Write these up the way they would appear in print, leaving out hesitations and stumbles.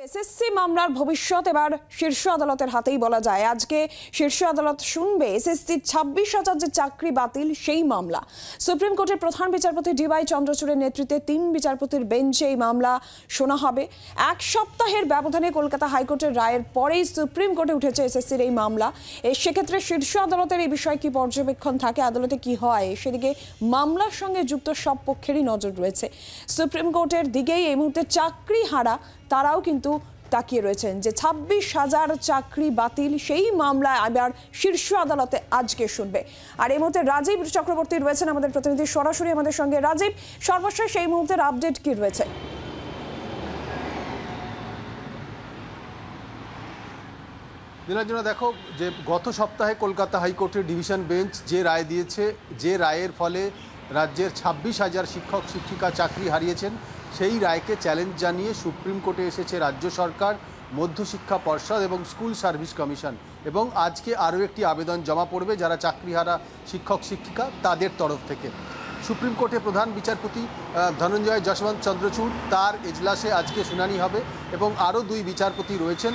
SSC মামলার ভবিষ্যৎ এবার শীর্ষ আদালতের হাতেই বলা যায়। আজকে শীর্ষ আদালত শুনবে এসএসসির 26,000 যে চাকরি বাতিল সেই মামলা। সুপ্রিম কোর্টের প্রধান বিচারপতি ডিওয়াই চন্দ্রচূড়ের নেতৃত্বে 3 বিচারপতির বেঞ্চে এই মামলা শোনা হবে। এক সপ্তাহের ব্যবধানে কলকাতা হাইকোর্টের রায়ের পরেই সুপ্রিম কোর্টে উঠেছে এসএসসির এই মামলা। সেক্ষেত্রে শীর্ষ আদালতের এই বিষয়ে কি পর্যবেক্ষণ থাকে, আদালতে কি হয়, সেদিকে মামলার সঙ্গে যুক্ত সব পক্ষেরই নজর রয়েছে। সুপ্রিম কোর্টের দিকেই এই মুহূর্তে চাকরি হারা তারাও কিন্তু তাকিয়ে রয়েছেন যে 26,000 চাকরি বাতিল সেই মামলা আবার শীর্ষ আদালতে আজকে শুনবে। আর এই মুহূর্তে রাজীব চক্রবর্তী রয়েছেন আমাদের প্রতিনিধি, সরাসরি আমাদের সঙ্গে। রাজীব, সর্বশেষ এই মুহূর্তের আপডেট কি রয়েছে? নীলাঞ্জনা, দেখো যে গত সপ্তাহে কলকাতা হাইকোর্টের ডিভিশন বেঞ্চ যে রায় দিয়েছে, যে রায়ের ফলে রাজ্যের 26,000 শিক্ষক শিক্ষিকা চাকরি হারিয়েছেন, সেই রায়কে চ্যালেঞ্জ জানিয়ে সুপ্রিম কোর্টে এসেছে রাজ্য সরকার, মধ্যশিক্ষা পর্ষদ এবং স্কুল সার্ভিস কমিশন। এবং আজকে আরও একটি আবেদন জমা পড়বে যারা চাকরিহারা শিক্ষক শিক্ষিকা তাদের তরফ থেকে। সুপ্রিম কোর্টে প্রধান বিচারপতি ধনঞ্জয় যশবন্ত চন্দ্রচূড়, তার এজলাসে আজকে শুনানি হবে এবং আরও 2 বিচারপতি রয়েছেন,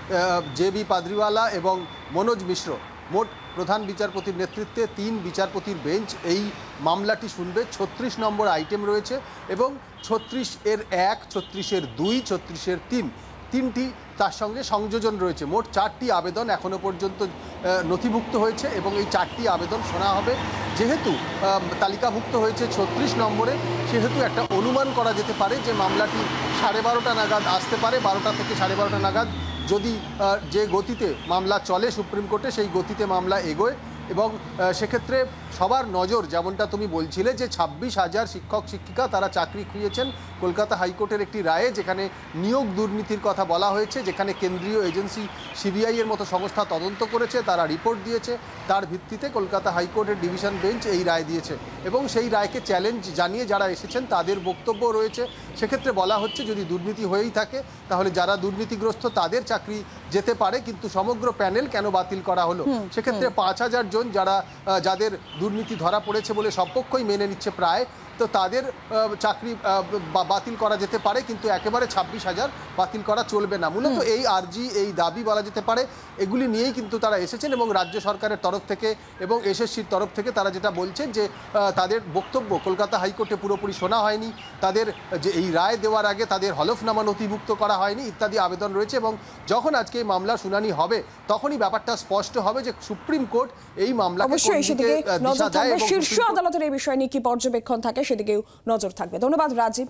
জে.বি. পাদ্রিওয়ালা এবং মনোজ মিশ্র। মোট প্রধান বিচারপতির নেতৃত্বে 3 বিচারপতির বেঞ্চ এই মামলাটি শুনবে। 36 নম্বর আইটেম রয়েছে এবং 36-এর 1, 36-এর 2, 36-এর 3 তিনটি তার সঙ্গে সংযোজন রয়েছে। মোট 4টি আবেদন এখনও পর্যন্ত নথিভুক্ত হয়েছে এবং এই 4টি আবেদন শোনা হবে। যেহেতু তালিকাভুক্ত হয়েছে 36 নম্বরে, সেহেতু একটা অনুমান করা যেতে পারে যে মামলাটি 12:30 নাগাদ আসতে পারে। 12টা থেকে 12:30 নাগাদ যদি যে গতিতে মামলা চলে সুপ্রিম কোর্টে, সেই গতিতে মামলা এগোয়। এবং সেক্ষেত্রে সবার নজর, যেমনটা তুমি বলছিলে, যে 26,000 শিক্ষক শিক্ষিকা তারা চাকরি খুইয়েছেন কলকাতা হাইকোর্টের একটি রায়ে, যেখানে নিয়োগ দুর্নীতির কথা বলা হয়েছে, যেখানে কেন্দ্রীয় এজেন্সি সিবিআই-এর মতো সংস্থা তদন্ত করেছে, তারা রিপোর্ট দিয়েছে, তার ভিত্তিতে কলকাতা হাইকোর্টের ডিভিশন বেঞ্চ এই রায় দিয়েছে। এবং সেই রায়কে চ্যালেঞ্জ জানিয়ে যারা এসেছেন তাদের বক্তব্য রয়েছে। সেক্ষেত্রে বলা হচ্ছে যদি দুর্নীতি হয়েই থাকে তাহলে যারা দুর্নীতিগ্রস্ত তাদের চাকরি যেতে পারে, কিন্তু সমগ্র প্যানেল কেন বাতিল করা হলো? সেক্ষেত্রে 5,000 জন যাদের দুর্নীতি ধরা পড়েছে বলে সব পক্ষই মেনে নিচ্ছে প্রায়, তো তাদের চাকরি বাতিল করা যেতে পারে, কিন্তু একেবারে 26,000 বাতিল করা চলবে না। মূলত এই আর্জি, এই দাবি বলা যেতে পারে, এগুলি নিয়েই কিন্তু তারা এসেছেন। এবং রাজ্য সরকারের তরফ থেকে এবং এসএসসির তরফ থেকে তারা যেটা বলছেন যে তাদের বক্তব্য কলকাতা হাইকোর্টে পুরোপুরি শোনা হয়নি, তাদের যে এই রায় দেওয়ার আগে তাদের হলফনামা নথিভুক্ত করা হয়নি ইত্যাদি আবেদন রয়েছে। এবং যখন আজকে এই মামলা শুনানি হবে তখনই ব্যাপারটা স্পষ্ট হবে যে সুপ্রিম কোর্ট এই মামলাকে দিশা দেয় এবং শীর্ষ আদালতের এই বিষয় নিয়ে কি পর্যবেক্ষণ থাকে সেদিকেও নজর থাকবে। ধন্যবাদ রাজীব।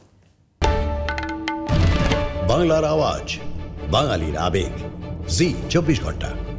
বাংলার আওয়াজ, বাঙালির আবেগ, জি 24 ঘন্টা।